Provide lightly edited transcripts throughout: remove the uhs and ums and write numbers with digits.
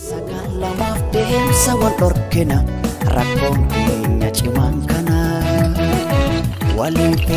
Sagaalamaaf deemsa wal dhorkina rakkoon keenya cimaan kana walitti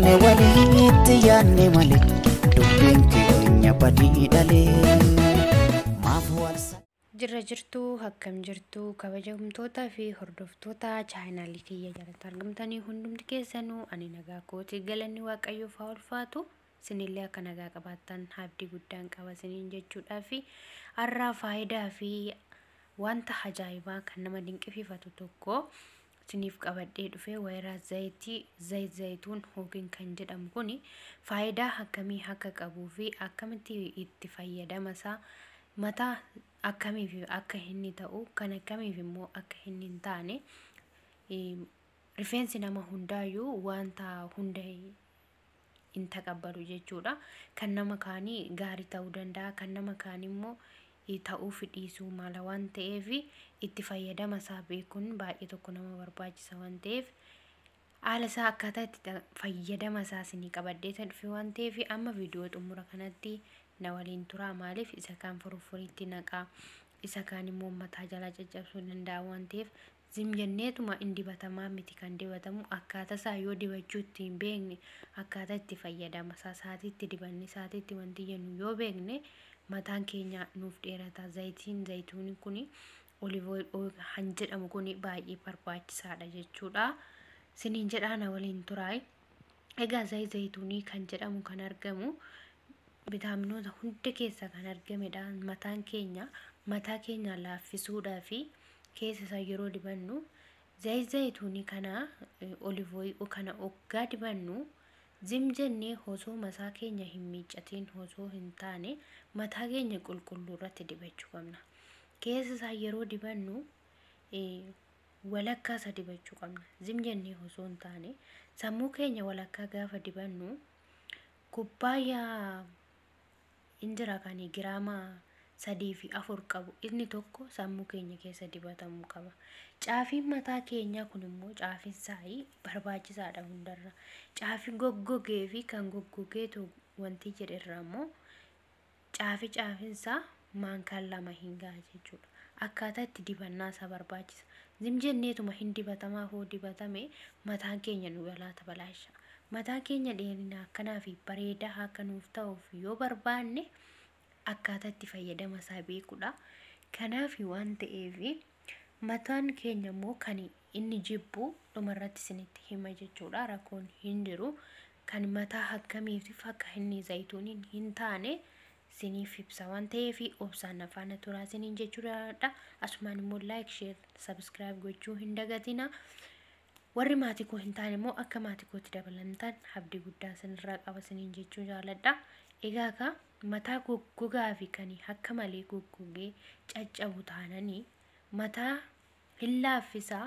yaanne malee dubbiin keenya badii dhalee maaf walsa jirra jirtuu akkam jirtuu kabajamtoota fi hordoftoota chaanaalii kiyya jalatti argamtanii hundumti keessanuu ani nagaa kooti galanni waaqayyoof haa ulfaatu sinillee akka nagaa qabaattan abdii guddaan qaba siniin jechuudha fi har'a faayidaa fi wanta ajaa'ibaa kan nama dinqisiifatu tokko siniif qabadhee dhufee wayraa zayituun hookin kan jedhamu kuni faayidaa akkamii akka qabuu fi akkamitti itti fayyadamasaa mataa akkamiif akka inni ta'u kan akkamiif immoo akka inni hin taane rifeensi nama hundaayyuu wanta hunda hin taqabbalu jechuudha. Kan nama kaanii gaarii ta'uu danda'a, kan nama kaanii immoo ta'uu fidhiisuu mala waan ta'eef itti fayyadama isaa beekuun baay'ee tokko nama barbaachisa waan ta'eef haala isaa akkaataa itti fayyadama isaa isinii qabadhee dhufe waan ta'eef amma viidiyoo xumura kanatti na waliin turaa. Maaliif isa kaan furfuriitti naqaa, isa kaan immoo mataa jala caccabsuu danda'a waan ta'eef zimjanneetuma inni dibatamaa miti kan dibatamu akkaataa isaa yoo dibachuu itti hin beekne akkaataa itti fayyadama isaa isaatiitti dibanni isaatiitti wanti jennu yoo beekne mataan keenya nuuf dheerata. Zayituun kuni olive oil jedhamu kuni baay'ee barbaachisaadha jechuudha. Siniin jedhaa na waliin turaa. Egaa zayituunii kan jedhamu kan argamu viitaaminoota hunda keessa kan argamedha. Mataa keenya laaffisuudhaa fi keessa isaa yeroo dibannu zayituunii kana olive oil kana oggaa dibannu zimjannee osoo mataa keenya hin miiccatiin osoo hin taane mataa keenya qulqulluu irratti dibachuu qabna. Keessa isaa yeroo dibannu walakkaa isa dibachuu qabna. Zimjannee osoo hin taane sammuu keenya walakkaa gaafa dibannu kubbaayyaa injira kan giraama 3 fi 4 qabu inni tokko sammuu keenya keessa dibatamuu qaba. Caafiin mataa keenya kun immoo caafiin isaa barbaachisaadha hundarra. Caafii goggogee fi kan goggogeetu wanti jedherra immoo caafiin isaa maankaan 2 hin ga'a jechuudha. Akkaataa itti dibannaa isaa barbaachisa. Zimjanneetuma hin dibatamaa hoo dibatame mataan keenya nu galaata balaasha. Mataan keenya dheerina akkanaa fi bareedaa akka nuuf ta'uuf yoo barbaanne akkaataa itti fayyadama isaa beekuudha. Kanaaf waan ta'eef mataan keenya immoo kan inni jibbu dhumarratti isinitti hima jechuudha. Rakkoon hin jiru. Kan mataa akkamiif akka inni zayituuniin hin taane isiniif ibsa waan ta'eef obsaan afaan turaa isiniin jechuudha. Asumaan immoo like, share, subscribe gochuu hin dagatina. Warri maatii koo hin taane immoo akka maatii kootti dabalamtan abdii guddaa isinirraa qaba isiniin jechuu jaalladha. Egaa ka mataa goggogaa fi kan akka malee goggogee caccabu taananii mataa hin laaffisaa.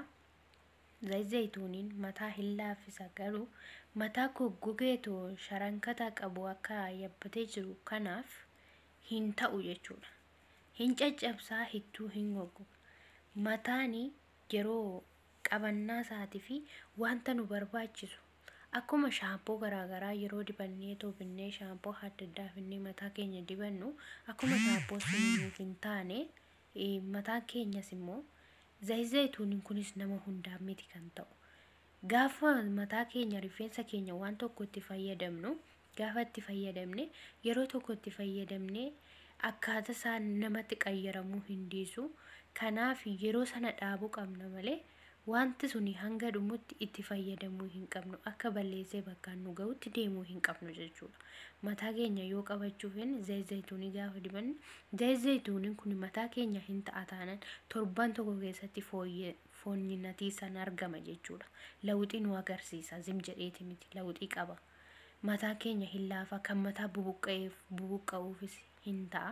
Zayituuniin mataa hin laaffisa garuu mataa goggogeetu sharankataa qabu akka yabbatee jiru kanaaf hin ta'u jechuudha. Hin caccabsaa hittuu hin goggoga. Mataani yeroo qabannaa isaatii fi wanta nu barbaachisu akkuma shaampoo garaagaraa yeroo dibannee toobinee shaampoo adda addaa finnee mataa keenya dibannu akkuma shaampoo suniif hin taane mataa keenyas immoo zayituuniin kunis nama hundaa miti kan ta'u. Gaafa mataa keenya rifeensa keenya waan tokko itti fayyadamnu gaafa itti fayyadamne yeroo tokko itti fayyadamne akkaataa isaa namatti qayyaramuu hin dhiisu. Kanaaf yeroo sana dhaabuu qabna malee wanti suni hanga dhumutti itti fayyadamuu hin qabnu. Akka balleessee bakkaan nu ga'utti deemuu hin qabnu jechuudha. Mataa keenya yoo qabachuufin zayituunii gaafa dibannu zayituuniin kun mataa keenya hin ta'a taanaan torban tokko keessatti fooyyinatii san argama jechuudha. Lawuxii nu agarsiisa zimjedheeti miti lawuxii qaba. Mataa keenya hin laafa kan mataa bubuqqa'uufis hin ta'a.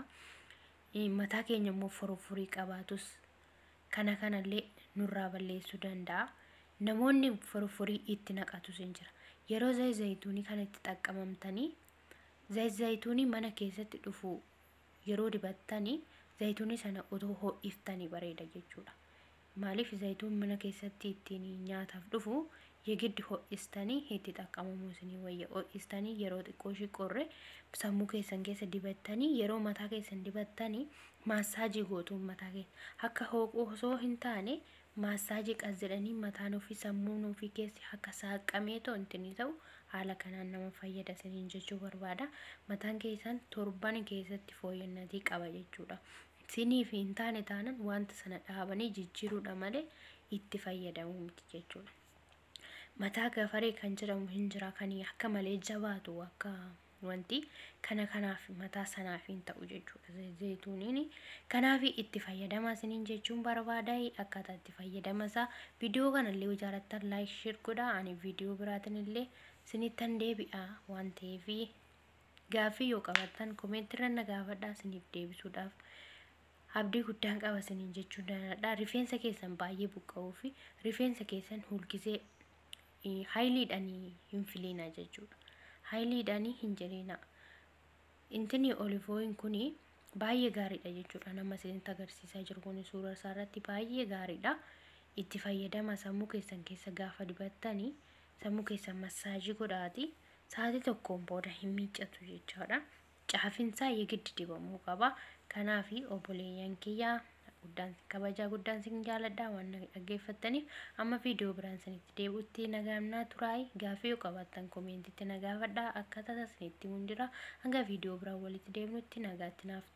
Mataa keenya immoo furfurii qabaatus kanallee nurraa balleessuu danda'a. Namoonni furfurii itti naqatus hin jira. Yeroo zayituunii kana itti xaqqamamtanii zayituunii mana keessatti dhufu yeroo dibattanii zayituunii sana otoo ho'iftanii bareeda jechuudha. Maaliif zayituun mana keessatti ittiin nyaataaf dhufu የግድ ho'istanii itti xaqqamamuu isinii wayya. Ho'istanii yeroo xiqqoo shiqorre sammuu keessan keessa dibattanii yeroo mataa keessan dibattanii maasaajii gootu mataa keessa akka hooquu osoo hin taane maasaajii qazjedhanii mataan ofii sammuun ofii keessi akka saaqamee to'intini ta'u haala kanaan nama fayyada isiniin jechuu barbaada. Mataan keessan torban keessatti fooyyannaatii qaba jechuudha. Sinii fi hin taane taanan wanta sana dhaabanii jijjiiruudha malee itti fayyadamuu miti jechuudha. Mataa gafaree kan jedhamu hin jira kan akka malee jabaatu akka wanti kanaaf mataa sanaaf hin ta'u jechuudha. Zayituuniin kanaaf itti fayyadama isiniin jechuun barbaada. Akkaataa itti fayyadama isaa viidiyoo kanallee yoo jaalattan like share godhaa. Ani viidiyoo biraatiin illee isinittan deebi'a waan ta'eef gaaffii yoo qabaattan komeentiirra na gaafadhaa isiniif deebisuudhaaf abdii guddaan qaba isiniin jechuun danda'a. Rifeensa keessan baay'ee buqqa'uu fi rifeensa keessan hulgisee haayiliidhaanii hin filiina jechuudha. Haayiliidhaanii hin jedhina. Intini oliivooyin kuni baay'ee gaariidha jechuudha. Nama isinitti agarsiisaa jiru kun suuraa isaa irratti baay'ee gaariidha. Itti fayyadama sammuu keessan keessa gaafa dibattanii sammuu keessan massaajii godhaati. Sa'aatii tokkoon booda hin miiccatu jechuudha. Caafinsaa yeegiddi dibamuu qaba. Kanaaf obboleeyyan kiyyaa guddaan kabajaa guddaan sin jaaladha waan dhaggeeffattaniif amma viidiyoo biraan isinitti deebi'utti nagaamnaa turaay. Gaaffii yoo qabaattan komeentiitti na gaafadhaa akkaataa isinitti mundira hanga viidiyoo biraan walitti deebinutti nagaatti naaf